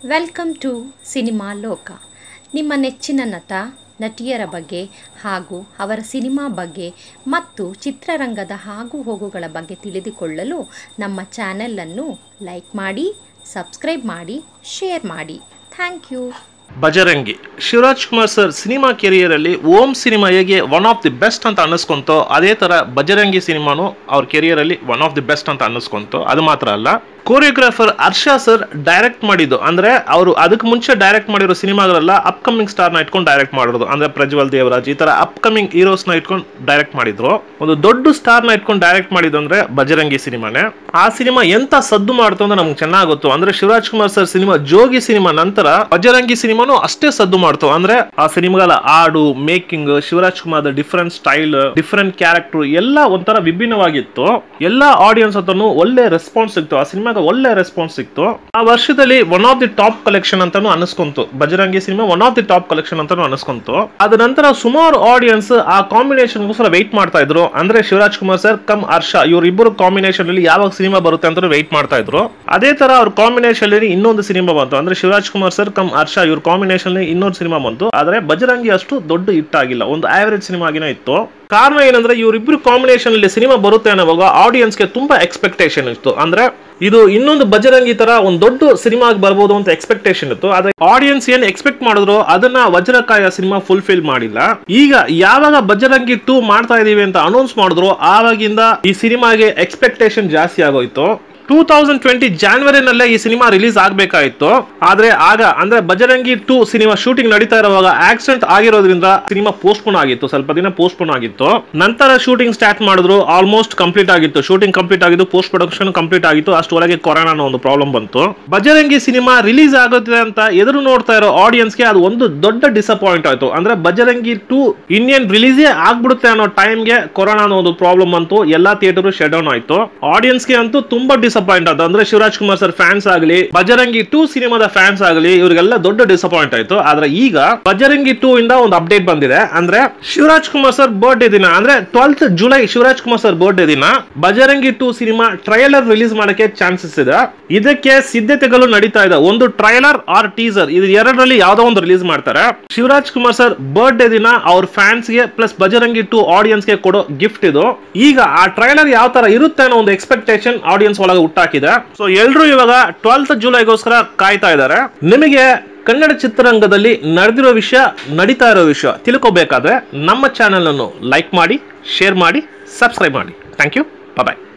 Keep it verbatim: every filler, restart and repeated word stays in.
Welcome to cinema ಲೋಕ. ನಿಮ್ಮ ನೆಚ್ಚಿನ ನಟ ನಟಿಯರ ಬಗ್ಗೆ ಹಾಗೂ ಅವರ ಸಿನಿಮಾ ಬಗ್ಗೆ ಮತ್ತು ಚಿತ್ರರಂಗದ ಆಗು ಹೋಗುಗಳ ಬಗ್ಗೆ ತಿಳಿದುಕೊಳ್ಳಲು ನಮ್ಮ ಚಾನೆಲನ್ನು ಲೈಕ್ ಮಾಡಿ, ಸಬ್ಸ್ಕ್ರೈಬ್ ಮಾಡಿ, ಶೇರ್ ಮಾಡಿ. Thank you. Bajrangi Shivaraj Kumar sir cinema career ಅಲ್ಲಿ ಓಂ ಸಿನಿಮಾ ಹೇಗೆ ಒನ್ ಆಫ್ ದಿ ಬೆಸ್ಟ್ ಅಂತ ಅನ್ನಿಸ್ಕೊಂತೋ ಅದೇ ತರ ಬಜರಂಗಿ ಸಿನಿಮಾನು ಅವ್ರ ಕೆರಿಯರ್ ಅಲ್ಲಿ ಒನ್ ಆಫ್ ದಿ ಬೆಸ್ಟ್ ಅಂತ ಅನ್ನಿಸ್ಕೊಂತೋ. ಅದು ಮಾತ್ರ ಅಲ್ಲ, ಕೋರಿಯೋಗ್ರಾಫರ್ ಹರ್ಷ ಸರ್ ಡೈರೆಕ್ಟ್ ಮಾಡಿದ್ದು, ಅಂದ್ರೆ ಅವರು ಅದಕ್ಕೆ ಮುಂಚೆ ಡೈರೆಕ್ಟ್ ಮಾಡಿರೋ ಸಿನಿಮಾಗಳೆಲ್ಲ ಅಪ್ಕಮಿಂಗ್ ಸ್ಟಾರ್ ನ ಇಟ್ಕೊಂಡು ಡೈರೆಕ್ಟ್ ಮಾಡಿರೋದು. ಅಂದ್ರೆ ಪ್ರಜ್ವಲ್ ದೇವರಾಜ್ ಈ ತರ ಅಪ್ಕಮಿಂಗ್ ಹೀರೋಸ್ ನ ಇಟ್ಕೊಂಡು ಡೈರೆಕ್ಟ್ ಮಾಡಿದ್ರು. ಒಂದು ದೊಡ್ಡ ಸ್ಟಾರ್ ನ ಇಟ್ಕೊಂಡು ಡೈರೆಕ್ಟ್ ಮಾಡಿದ್ದು ಅಂದ್ರೆ ಬಜರಂಗಿ ಸಿನಿಮಾನೇ. ಆ ಸಿನಿಮಾ ಎಂತ ಸದ್ದು ಮಾಡ್ತು ಅಂದ್ರೆ ನಮ್ಗೆ ಚೆನ್ನಾಗಿ ಗೊತ್ತು. ಅಂದ್ರೆ Shivaraj Kumar sir cinema Jogi cinema ನಂತರ ಬಜರಂಗಿ ಸಿನಿಮಾನು ಅಷ್ಟೇ ಸದ್ದು ಮಾಡ್ತು. ಅಂದ್ರೆ ಆ ಸಿನಿಮಾಗಳ ಹಾಡು, making, Shivaraj Kumar different style, different character ಎಲ್ಲ ಒಂಥರ ವಿಭಿನ್ನವಾಗಿತ್ತು. ಎಲ್ಲಾ ಆಡಿಯನ್ಸ್ ಹತ್ರನು ಒಳ್ಳೆ ರೆಸ್ಪಾನ್ಸ್ ಸಿಕ್ತು. ಆ ಸಿನಿಮಾ ಒಳ್ಳೆ ರೆಸ್ಪಾನ್ಸ್ ಸಿಕ್ತು. ಆ ವರ್ಷದಲ್ಲಿ one of the top collection ಅಂತಾನು ಅನಿಸ್ಕೊಂತು. Bajrangi cinema one of the top collection ಅಂತಾನು ಅನಿಸ್ಕೊಂತು. ಅದ ನಂತರ ಸುಮಾರು ಆಡಿಯನ್ಸ್ ಆ ಕಾಂಬಿನೇಷನ್ ಗೋಸ್ಕರ ವೆಯ್ಟ್ ಮಾಡ್ತಾ ಇದ್ರು. ಅಂದ್ರೆ ಶಿವರಾಜ್ ಕುಮಾರ್ ಸರ್ ಕಮ್ ಹರ್ಷ ಇವರಿಬ್ಬರು ಕಾಂಬಿನೇಷನ್ ಅಲ್ಲಿ ಯಾವಾಗ ಸಿನಿಮಾ ಬರುತ್ತೆ ಅಂತ ವೆಯ್ಟ್ ಮಾಡ್ತಾ ಇದ್ರು. ಅದೇ ತರ ಅವ್ರ ಕಾಂಬಿನೇಷನ್ ಅಲ್ಲಿ ಇನ್ನೊಂದು ಸಿನಿಮಾ ಬಂತು. ಅಂದ್ರೆ ಶಿವರಾಜ್ ಕುಮಾರ್ ಸರ್ ಕಮ್ ಹರ್ಷ ಇವ್ರ ಕಾಂಬಿನೇಷನ್ ಅಲ್ಲಿ ಇನ್ನೊಂದು ಸಿನಿಮಾ ಬಂತು. ಆದ್ರೆ ಬಜರಂಗಿ ಅಷ್ಟು ದೊಡ್ಡ ಹಿಟ್ ಆಗಿಲ್ಲ, ಒಂದು ಆವರೇಜ್ ಸಿನಿಮಾ ಆಗಿನ ಇತ್ತು. ಕಾರಣ ಏನಂದ್ರೆ ಇವರಿಬ್ರು ಕಾಂಬಿನೇಷನ್ ಅಲ್ಲಿ ಸಿನಿಮಾ ಬರುತ್ತೆ ಅನ್ನೋವಾಗ ಆಡಿಯನ್ಸ್ಗೆ ತುಂಬಾ ಎಕ್ಸ್ಪೆಕ್ಟೇಷನ್ ಇತ್ತು. ಅಂದ್ರೆ ಇದು ಇನ್ನೊಂದು ಬಜರಂಗಿ ತರ ಒಂದು ದೊಡ್ಡ ಸಿನಿಮಾ ಬರ್ಬೋದು ಅಂತ ಎಕ್ಸ್ಪೆಕ್ಟೇಷನ್ ಇತ್ತು. ಆದ್ರೆ ಆಡಿಯನ್ಸ್ ಏನ್ ಎಕ್ಸ್ಪೆಕ್ಟ್ ಮಾಡಿದ್ರು ಅದನ್ನ ವಜ್ರಕಾಯ ಸಿನಿಮಾ ಫುಲ್ಫಿಲ್ ಮಾಡಿಲ್ಲ. ಈಗ ಯಾವಾಗ ಬಜರಂಗಿ ಟೂ ಮಾಡ್ತಾ ಇದೀವಿ ಅಂತ ಅನೌನ್ಸ್ ಮಾಡಿದ್ರು ಆವಾಗಿಂದ ಈ ಸಿನಿಮಾಗೆ ಎಕ್ಸ್ಪೆಕ್ಟೇಷನ್ ಜಾಸ್ತಿ ಆಗೋಯ್ತು. ಟೂ ತೌಸಂಡ್ ಟ್ವೆಂಟಿ ಜಾನ್ವರಿನಲ್ಲೇ ಈ ಸಿನಿಮಾ ರಿಲೀಸ್ ಆಗ್ಬೇಕಾಗಿತ್ತು. ಆದ್ರೆ ಆಗ ಅಂದ್ರೆ ಬಜರಂಗಿ ಟೂ ಸಿನಿಮಾ ಶೂಟಿಂಗ್ ನಡೀತಾ ಇರುವಾಗ ಆಕ್ಸಿಡೆಂಟ್ ಆಗಿರೋದ್ರಿಂದ ಸಿನಿಮಾ ಪೋಸ್ಟ್ಪೋನ್ ಆಗಿತ್ತು, ಸ್ವಲ್ಪ ದಿನ ಪೋಸ್ಟ್ಪೋನ್ ಆಗಿತ್ತು. ನಂತರ ಶೂಟಿಂಗ್ ಸ್ಟಾರ್ಟ್ ಮಾಡಿದ್ರು, ಆಲ್ಮೋಸ್ಟ್ ಕಂಪ್ಲೀಟ್ ಆಗಿತ್ತು. ಶೂಟಿಂಗ್ ಕಂಪ್ಲೀಟ್ ಆಗಿದ್ದು, ಪೋಸ್ಟ್ ಪ್ರೊಡಕ್ಷನ್ ಕಂಪ್ಲೀಟ್ ಆಗಿತ್ತು. ಅಷ್ಟೊಳಗೆ ಕೊರೋನಾ ಅನ್ನೋ ಒಂದು ಪ್ರಾಬ್ಲಮ್ ಬಂತು. ಬಜರಂಗಿ ಸಿನಿಮಾ ರಿಲೀಸ್ ಆಗುತ್ತೆ ಅಂತ ಎದುರು ನೋಡ್ತಾ ಇರೋ ಆಡಿಯನ್ಸ್ಗೆ ಅದು ಒಂದು ದೊಡ್ಡ ಡಿಸಪಾಯಿಂಟ್ ಆಯ್ತು. ಅಂದ್ರೆ ಬಜರಂಗಿ ಟೂ ಇಂಡಿಯನ್ ರಿಲೀಸೇ ಆಗ್ಬಿಡುತ್ತೆ ಅನ್ನೋ ಟೈಮ್ಗೆ ಕೊರೋನಾ ಅನ್ನೋ ಒಂದು ಪ್ರಾಬ್ಲಮ್ ಬಂತು. ಎಲ್ಲಾ ಥಿಯೇಟರ್ ಶಟ್ ಡೌನ್ ಆಯ್ತು. ಆಡಿಯನ್ಸ್ಗೆ ಅಂತೂ ತುಂಬಾ ಡಿಸಪಾಯಿಂಟ್ ಆಯ್ತು. ಅಂದ್ರೆ ಶಿವರಾಜ್ ಕುಮಾರ್ ಸರ್ ಫ್ಯಾನ್ಸ್ ಆಗಲಿ, ಬಜರಂಗಿ ಟೂ ಸಿನಿಮಾದ ಫ್ಯಾನ್ಸ್ ಆಗಲಿ, ಇವರಿಗೆಲ್ಲ ದೊಡ್ಡ ಡಿಸಪಾಯಿಂಟ್ ಆಯ್ತು. ಆದ್ರೆ ಈಗ ಬಜರಂಗಿ ಟೂ ಇಂದ ಒಂದು ಅಪ್ಡೇಟ್ ಬಂದಿದೆ. ಅಂದ್ರೆ ಶಿವರಾಜ್ ಕುಮಾರ್ ಸರ್ ಬರ್ಡೇ ದಿನ, ಅಂದ್ರೆ twelfth July Shivaraj Kumar sir birthday ದಿನ Bajrangi two cinema trailer release ಮಾಡಕ್ಕೆ ಚಾನ್ಸಸ್ ಇದೆ. ಇದಕ್ಕೆ ಸಿದ್ಧತೆಗಳು ನಡೀತಾ ಇದೆ. ಒಂದು ಟ್ರೈಲರ್ ಆರ್ ಟೀಸರ್ ಇದು ಎರಡರಲ್ಲಿ ಯಾವ್ದೋ ಒಂದು ರಿಲೀಸ್ ಮಾಡ್ತಾರೆ. ಶಿವರಾಜ್ ಕುಮಾರ್ ಸರ್ ಬರ್ಡೇ ದಿನ ಅವ್ರ ಫ್ಯಾನ್ಸ್ ಗೆ ಪ್ಲಸ್ ಬಜರಂಗಿ ಟೂ ಆಡಿಯನ್ಸ್ ಗೆ ಕೊಡೋ ಗಿಫ್ಟ್ ಇದು. ಈಗ ಆ ಟ್ರೈಲರ್ ಯಾವ ತರ ಇರುತ್ತೆ ಅನ್ನೋ ಒಂದು ಎಕ್ಸ್ಪೆಕ್ಟೇಷನ್ ಆಡಿಯನ್ಸ್ ಒಳಗೆ ಹುಟ್ಟಾಕಿದೆ. ಸೊ ಎಲ್ರು ಇವಾಗ ಟ್ವೆಲ್ತ್ ಜುಲೈಗೋಸ್ಕರ ಕಾಯ್ತಾ ಇದ್ದಾರೆ. ನಿಮಗೆ ಕನ್ನಡ ಚಿತ್ರರಂಗದಲ್ಲಿ ನಡೆದಿರೋ ವಿಷಯ, ನಡೀತಾ ಇರೋ ವಿಷಯ ತಿಳ್ಕೋಬೇಕಾದ್ರೆ ನಮ್ಮ ಚಾನೆಲ್ ಅನ್ನು ಲೈಕ್ ಮಾಡಿ, ಶೇರ್ ಮಾಡಿ, ಸಬ್ಸ್ಕ್ರೈಬ್ ಮಾಡಿ. Thank you. ಬಾಯ್.